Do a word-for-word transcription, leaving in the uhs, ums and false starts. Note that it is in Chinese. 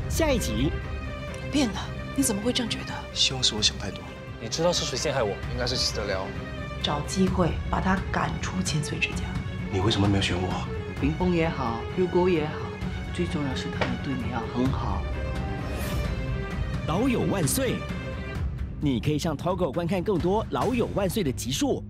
下一集。 我变了，你怎么会这样觉得？ 希望是我想太多了。 你知道是谁陷害我？ 应该是齐德辽。 找机会把他赶出千岁之家。 你为什么没有选我？ 冰封也好，入沟也好，最重要是他们对你要很好。 老友万岁！你可以上 Toggle 观看更多《老友万岁》的集数，